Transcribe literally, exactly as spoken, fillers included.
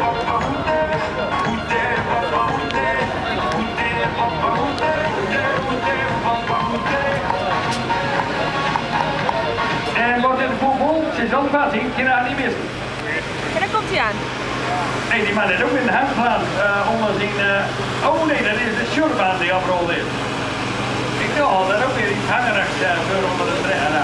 En wordt het voetbal, ze zal Patty, je gaat niet missen. En daar komt hij aan. Nee, die man heeft ook in de hand gedaan uh, onder zijn... Uh... Oh nee, dat is de shortbaan die afrolde is. Ik dacht dat ook weer iets hangerig uh, voor onder de trein.